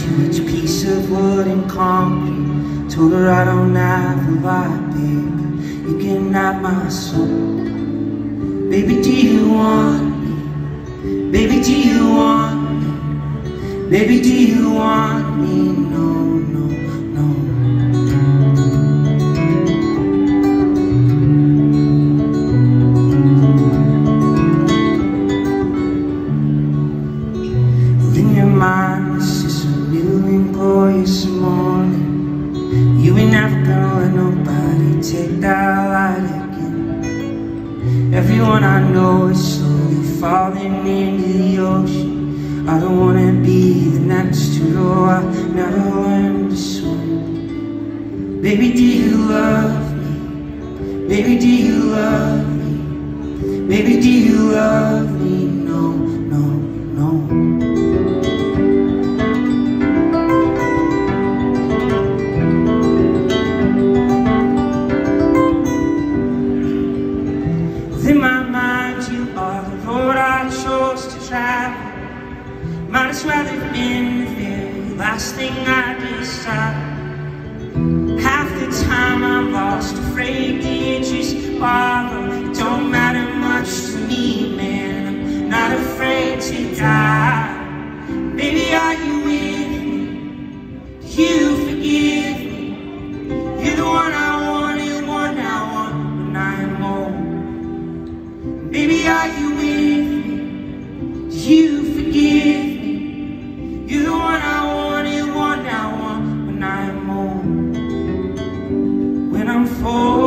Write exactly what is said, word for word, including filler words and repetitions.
to each piece of wood and concrete. Told her I don't have a lot, babe, you can have my soul. Baby, do you want me? Baby, do you want me? Baby, do you want me? No, no, no. Well, in your mind, this is a new and glorious morning. You ain't never gonna let nobody take that light again. Everyone I know is slowly falling into the ocean. I don't wanna be the next to go. I never learned to swim. Baby, do you love me? Baby, do you love me? Baby, do you love me? No, no, no. In my mind, you are the road I chose to travel. Might as well have been the very last thing I decided. Half the time I'm lost, afraid the interest bother. It don't matter much to me, man, I'm not afraid to die. Baby, are you with me? Do you forgive me? You're the one I wanted, one I want when I'm old. Baby, are you with me? Do you forgive me? You're the one I wanted, one I want when I'm old. When I'm full